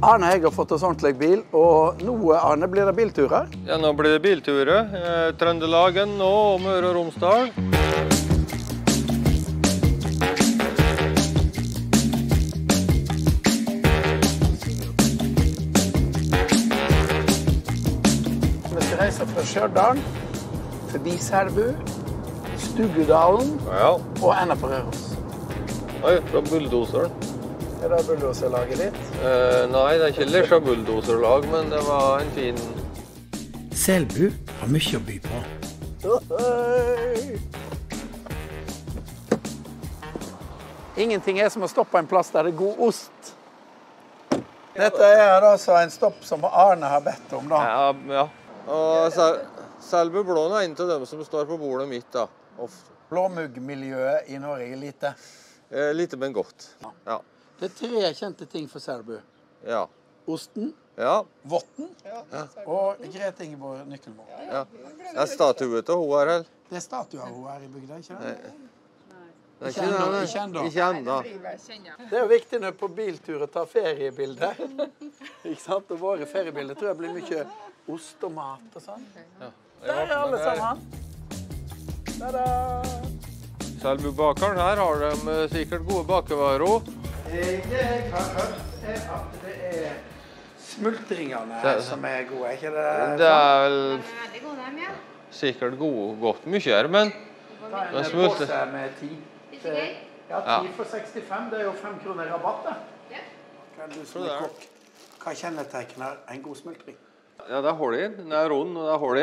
Arne og jeg har fått oss ordentlig bil, og nå, Arne, blir det bilturer? Ja, nå blir det bilturer. Trøndelagen og Møre og Romsdal. Vi skal reise fra Stjørdal, forbi Selbu, Stugudalen og enda på Røros. Oi, fra bulldoseren. Er det bulldoserlaget ditt? Nei, det er ikke Lesja bulldoserlag, men det var en fin... Selbu har mye å by på. Ingenting er som å stoppe en plass der det er god ost. Dette er altså en stopp som Arne har bedt om, da. Ja. Og Selbu Blån er en av dem som står på bordet mitt, da. Ofte. Blåmuggmiljøet i Norge er lite. Lite, men godt. Ja. Det er 3 kjente ting for Selbu. Ja. Osten, Ja. votten og Grete Ingeborg Nykkelmo. Ja. Det er statue til hun her, eller? Det er statue av hun her i bygda, ikke det? Det er Ikke ennå. Ikke ennå. Det er jo viktig når på biltur å ta feriebilder. Ikke sant? Og våre feriebilder tror jeg blir mye ost og mat og sånn. Ja. Der er alle sammen. Ta-da! Selbu-bakeren her har de sikkert gode bakevarer. Det jeg har hørt er at det er smultringene her som er gode, ikke det? Det er vel sikkert godt mye her, men... Ta en påse med 10. Ja, 10 for 65, det er jo 5 kroner rabatt, da. Kan du som er kokk, hva kjennetegner en god smultring? Ja, det er hull inn. Den er rund, og det er hull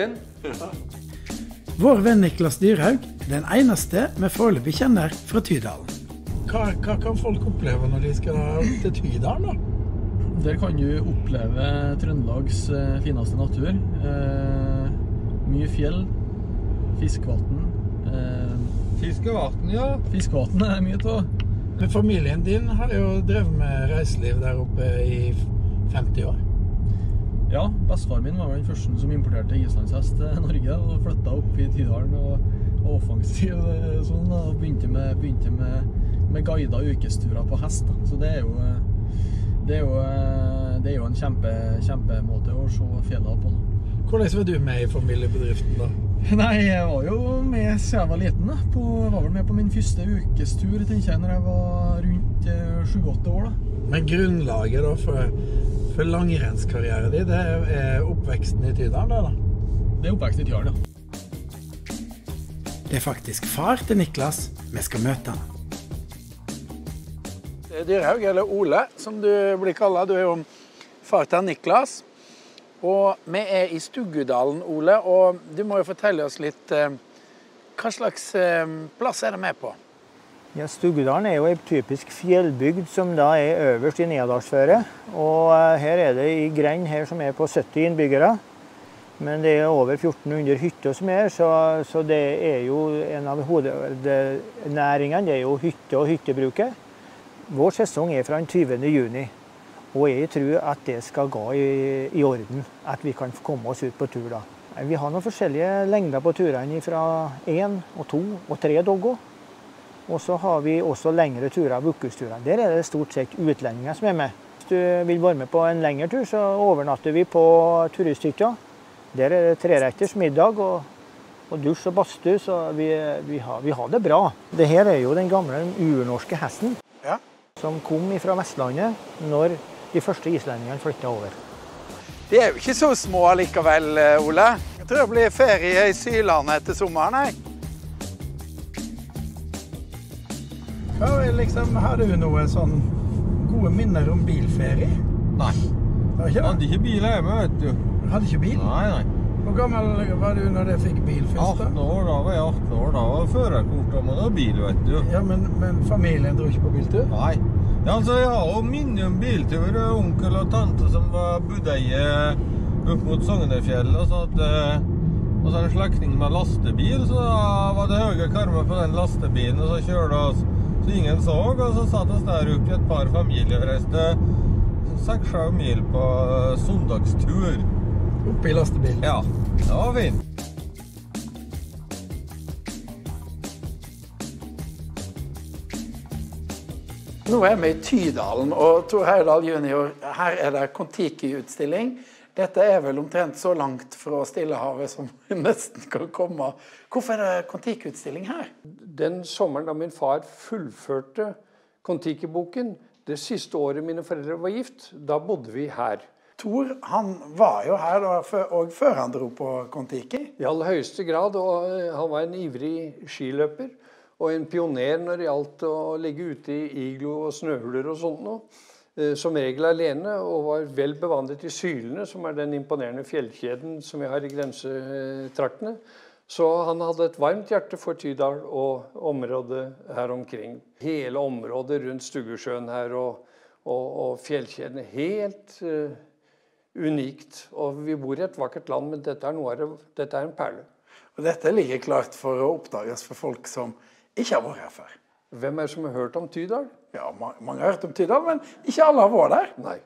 inn. Vår venn Niklas Dyrhaug er den eneste vi foreløpig kjenner fra Tydalen. Hva kan folk oppleve når de skal til Tydalen, da? Der kan du oppleve Trøndelags fineste natur. Mye fjell, fiskevatten. Fiskevatten, ja. Fiskevatten er mye av. Men familien din har jo drevet med reiseliv der oppe i 50 år. Ja, bestefar min var den første som importerte islandshest til Norge og flyttet opp i Tydalen og offensiv sånn, og begynte med guidet ukesturer på hest. Da. Så det er jo en kjempemåte å se fjellene på. Da. Hvordan var du med i familiebedriften da? Nei, jeg var jo med siden jeg var liten. Da. Var vel med på min første ukestur, tenker jeg, når jeg var rundt 7-8 år. Da. Men grunnlaget da for langrennskarrieren din, det er oppveksten i Tydalen, da? Det er oppveksten i Tydalen, ja. Det er faktisk far til Niklas vi skal møte han. Dyrhaug, eller Ole, som du blir kallet. Du er jo far til Niklas. Og vi er i Stugudalen, Ole, og du må jo fortelle oss litt hva slags plass er det med på? Ja, Stugudalen er jo en typisk fjellbygd som da er øverst i Nedalsføret. Og her er det i grend her som er på 70 innbyggere. Men det er over 1400 hytter som er, så det er jo en av hovednæringene, det er jo hytte og hyttebruket. Vår sesong er fra den 20. juni. Og jeg tror at det skal gå i orden, at vi kan komme oss ut på tur da. Vi har noen forskjellige lengder på turene fra 1, 2 og 3 dager. Og så har vi også lengre turer, bukkhusturer. Der er det stort sett utlendinger som er med. Hvis du vil være med på en lengre tur, så overnatter vi på turisthytta. Der er det 3-retters middag og dusj og badstue, så vi har det bra. Dette er jo den gamle urnorske hesten som kom fra Vestlandet når de første islendingene flyttet over. De er jo ikke så små likevel, Ole. Jeg tror det blir ferie i Sylandet etter sommeren, nei. Har du noen sånn gode minner om bilferie? Nei. Jeg hadde ikke bil hjemme, vet du. Hadde ikke bil? Nei. Hvor gammel var du når du fikk bil først da? 18 år, da var jeg 18 år. Da var førerkort og man hadde bil, vet du. Ja, men familien dro ikke på biltur? Nei. Ja, altså, jeg har jo minne om biltur. Onkel og tante som var budeie opp mot Sognefjell, og så en slektning med lastebil, så da var det høye karmer på den lastebilen, og så kjørte oss, så ingen så, og så satt oss der opp i et par familier, reiste 6-7 mil på søndagstur. Oppe i lastebilen? Ja, det var fint. Nå er vi i Tydalen, og Tor Heyerdahl junior, her er det Kon-Tiki-utstilling. Dette er vel omtrent så langt fra Stillehavet som nesten kan komme. Hvorfor er det Kon-Tiki-utstilling her? Den sommeren da min far fullførte Kon-Tiki-boken, det siste året mine foreldre var gift, da bodde vi her. Tor, han var jo her da, og før han dro på Kon-Tiki. I aller høyeste grad, og han var en ivrig skiløper. Og en pioner når det gjaldt å ligge ute i iglo og snøhuler og sånt nå. Som regel alene, og var vel bevandret i Sylene, som er den imponerende fjellkjeden som vi har i grensetraktene. Så han hadde et varmt hjerte for Tydal og området her omkring. Hele området rundt Stuggesjøen her og fjellkjeden er helt unikt. Og vi bor i et vakkert land, men dette er en perle. Og dette ligger klart for å oppdages for folk som ikke har vært her før. Hvem er det som har hørt om Tydal? Ja, mange har hørt om Tydal, men ikke alle har vært der. Nei.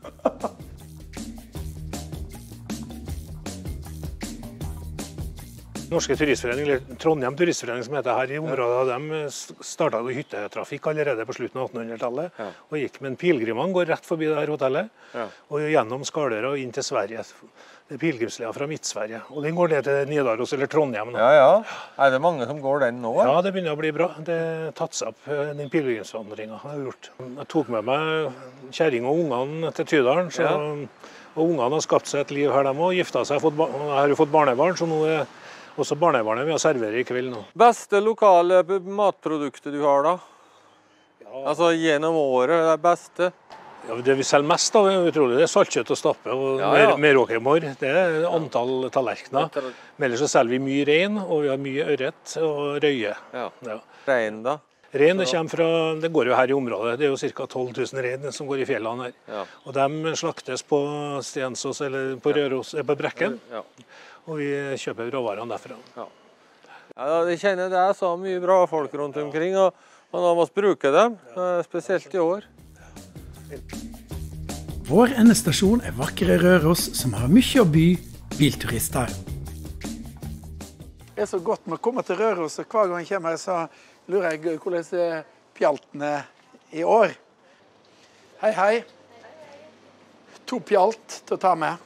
Norske turistforening, eller Trondheim turistforening som heter her i området, de startet jo hyttetrafikk allerede på slutten av 1800-tallet, og gikk, men pilegrimene går rett forbi det her hotellet, og gjennom Skalør og inn til Sverige. Det er pilegrimsleder fra Midt-Sverige, og den går ned til Nidaros eller Trondheim nå. Ja. Er det mange som går den nå? Ja, det begynner å bli bra. Det tatt seg opp, den pilegrimsvandringen har jeg gjort. Jeg tok med meg kjæring og ungene til Tydalen, og ungene har skapt seg et liv her de også, gifta seg, jeg har jo fått barnebarn, så nå er også barnebarnet vi har serveret i kveld nå. Beste lokale matprodukter du har da? Altså gjennom året, det beste? Ja, det vi selger mest av er utrolig, det er saltkjøtt og stappe og meråkermor. Det er antall tallerkener. Men ellers så selger vi mye rein, og vi har mye ørret og røye. Rein da? Rein det går jo her i området, det er jo ca. 12 000 rein som går i fjellene her. Og de slaktes på Stensås eller på Røros, på Brekken. Og vi kjøper råvarene derfra. Ja, jeg kjenner det er så mye bra folk rundt omkring, og nå må vi bruke dem, spesielt i år. Vår endestasjon er vakre Røros, som har mye å by bilturister. Det er så godt med å komme til Røros, og hver gang jeg kommer her så lurer jeg hvordan er pjaltene i år. Hei. 2 pjalt til å ta med.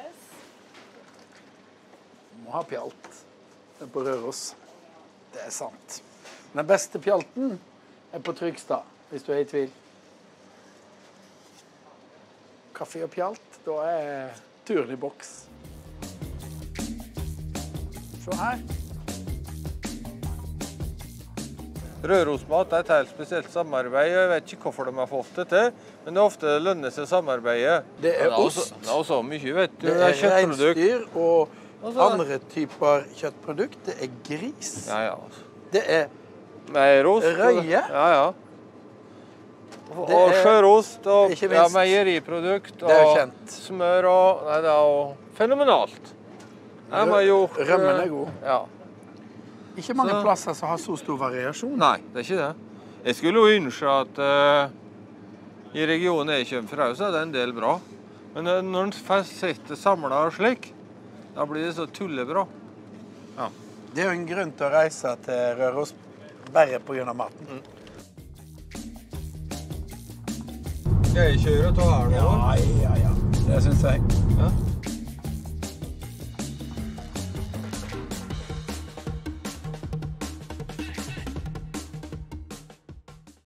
Må ha pjalt. Det er på Røros. Det er sant. Den beste pjalten er på Trygstad, hvis du er i tvil. Kaffe og pjalt, da er turen i boks. Se her. Rørosmat er et helt spesielt samarbeid, jeg vet ikke hvorfor de har fått det til, men det er ofte lønner seg samarbeidet. Det er ost. Det er også mye, vet du. Det er reinsdyr og andre typer kjøttprodukt. Det er gris. Det er Meierost. Røye. Og sjørost, og meieriprodukt, og smør, og det er jo fenomenalt. Rømmen er god. Ikke mange plasser som har så stor variasjon. Nei, det er ikke det. Jeg skulle jo ønske at i regionen jeg kommer fra, så er det en del bra. Men når en får sett det samlet slik, da blir det så tullebra. Det er jo en grunn til å reise til Røros bare på grunn av maten. Skal jeg kjøre til her nå? Ja. Det synes jeg.